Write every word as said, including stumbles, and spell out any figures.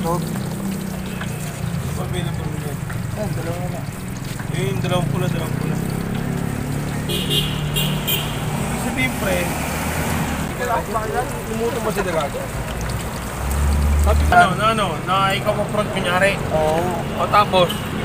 Dog. Available mo yan. Yan, dalawa na. Eh, yung dalawang pula, dalawang pula. Ibig sabihin, pre, lumuto mo si Dalaga. Sabi ko na, na ano, na ikaw mo front kunyari. Oo. O tapos,